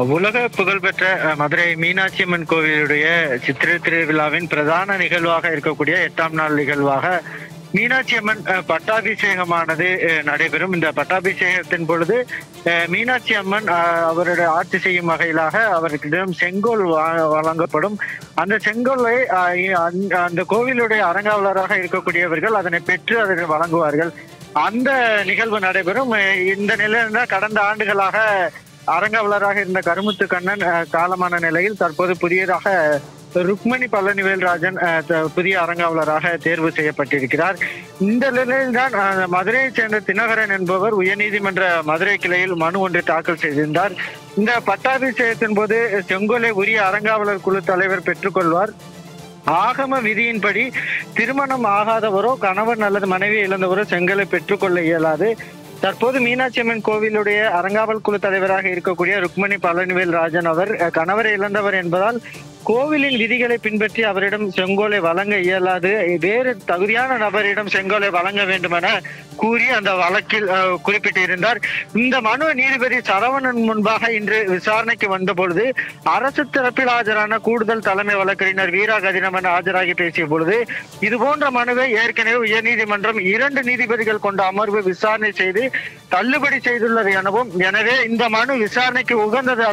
உலக புகழ்பெற்ற மதுரை மீனாட்சி அம்மன் கோவிலுடைய சித்திரை திருவிழாவின் பிரதான நிகழ்வாக இருக்கக்கூடிய 8ஆம் நாள் நிகழ்வாக மீனாட்சி அம்மன் பட்டாபிஷேகமானது நடைபெறும். இந்த பட்டாபிஷேகத்தின் பொழுது மீனாட்சி அம்மன் அவருடைய ஆட்சி செய்யும் வகையிலாக அவர்களிடம் செங்கோல் வழங்கப்படும். அந்த செங்கோலை அந்த கோவிலுடைய அறங்காவலராக இருக்கக்கூடியவர்கள் அதனை பெற்று அதனை வழங்குவார்கள். அந்த நிகழ்வு நடைபெறும். இந்த நிலையில கடந்த ஆண்டுகளாக அறங்காவலராக இருந்த கருமுத்து கண்ணன் காலமான நிலையில் தற்போது புதியதாக ருக்மணி பழனிவேல்ராஜன் புதிய அறங்காவலராக தேர்வு செய்யப்பட்டிருக்கிறார். இந்த நிலையில்தான் மதுரையைச் சேர்ந்த தினகரன் என்பவர் உயர்நீதிமன்ற மதுரை கிளையில் மனு ஒன்றை தாக்கல் செய்திருந்தார். இந்த பட்டாபிஷேகத்தின் போது செங்கோலை உரிய அறங்காவலர் குழு தலைவர் பெற்றுக்கொள்வார். ஆகம விதியின்படி திருமணம் ஆகாதவரோ கணவன் அல்லது மனைவி இழந்தவரோ செங்கலை பெற்றுக்கொள்ள இயலாது. தற்போது மீனாட்சி அம்மன் கோவிலுடைய அறங்காவல் குழு தலைவராக இருக்கக்கூடிய ருக்மணி பழனிவேல்ராஜன் அவர் கணவரை இழந்தவர் என்பதால் கோவிலின் விதிகளை பின்பற்றி அவரிடம் செங்கோலை வழங்க இயலாது. வேறு தகுதியான நபரிடம் செங்கோலை வழங்க வேண்டும் என கூறி அந்த வழக்கில் குறிப்பிட்டிருந்தார். இந்த மனு நீதிபதி சரவணன் முன்பாக இன்று விசாரணைக்கு வந்த பொழுது அரசு தரப்பில் ஆஜரான கூடுதல் தலைமை வழக்கறிஞர் வீரா கதிரமன் ஆஜராகி பேசிய பொழுது இது போன்ற மனுவை ஏற்கனவே உயர்நீதிமன்றம் 2 நீதிபதிகள் கொண்ட அமர்வு விசாரணை செய்து தள்ளுபடி செய்துள்ளது எனவும், எனவே இந்த மனு விசாரணைக்கு உகந்தது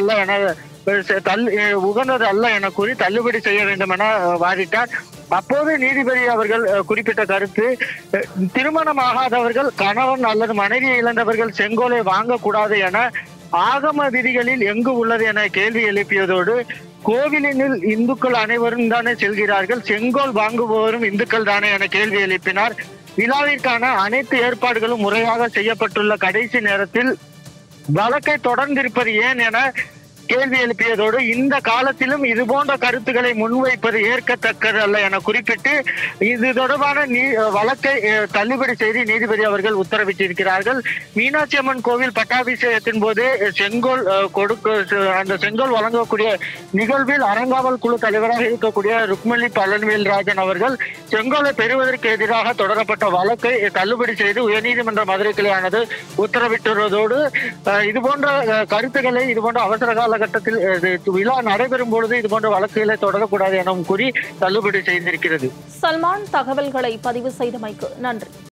அல்ல என கூறி தள்ளுபடி செய்ய வேண்டும் என வாதிட்டார். அப்போது நீதிபதி அவர்கள் குறிப்பிட்ட கருத்து, திருமணமாகாதவர்கள் கணவன் அல்லது மனைவியை இழந்தவர்கள் செங்கோலை வாங்கக்கூடாது என ஆகம விதிகளில் எங்கு உள்ளது என கேள்வி எழுப்பியதோடு, கோவிலினில் இந்துக்கள் அனைவரும் தானே செல்கிறார்கள், செங்கோல் வாங்குபவரும் இந்துக்கள் தானே என கேள்வி எழுப்பினார். விழாவிற்கான அனைத்து ஏற்பாடுகளும் முறையாக செய்யப்பட்டுள்ள கடைசி நேரத்தில் வழக்கை தொடர்ந்திருப்பது ஏன் என கேள்வி எழுப்பியதோடு, இந்த காலத்திலும் இது போன்ற கருத்துக்களை முன்வைப்பது ஏற்கத்தக்கது அல்ல என குறிப்பிட்டு இது தொடர்பான வழக்கை தள்ளுபடி செய்து நீதிபதி அவர்கள் உத்தரவிட்டிருக்கிறார்கள். மீனாட்சி அம்மன் கோவில் பட்டாபிஷேகத்தின் போது செங்கோல் அந்த செங்கோல் வழங்கக்கூடிய நிகழ்வில் அறங்காவல் குழு தலைவராக இருக்கக்கூடிய ருக்மணி பழனிவேல்ராஜன் அவர்கள் செங்கோலை பெறுவதற்கு எதிராக தொடரப்பட்ட வழக்கை தள்ளுபடி செய்து உயர்நீதிமன்ற மதுரை கிளையானது உத்தரவிட்டுள்ளதோடு, இதுபோன்ற கருத்துக்களை இதுபோன்ற அவசர கால கட்டத்தில் விழா நடைபெறும் பொழுது இது போன்ற வழக்குகளை தொடரக்கூடாது எனவும் கூறி தள்ளுபடி செய்திருக்கிறது. சல்மான், தகவல்களை பதிவு செய்தமைக்கு நன்றி.